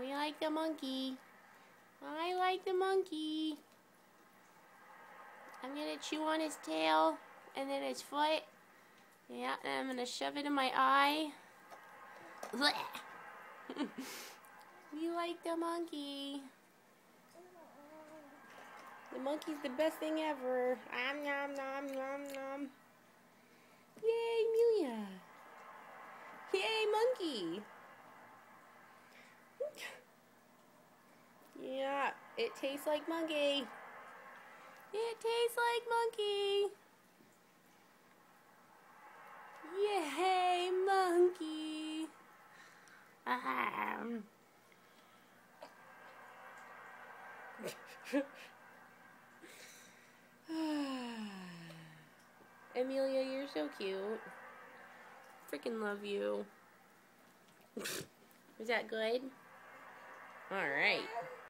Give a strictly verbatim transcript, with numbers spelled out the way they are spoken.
We like the monkey. I like the monkey. I'm gonna chew on his tail and then his foot. Yeah, and I'm gonna shove it in my eye. We like the monkey. The monkey's the best thing ever. Om nom nom nom nom. Yay, Amelia. Yay, monkey. Yeah, it tastes like monkey. It tastes like monkey. Yay, monkey. Um. Amelia, you're so cute. Freaking love you. Is that good? All right.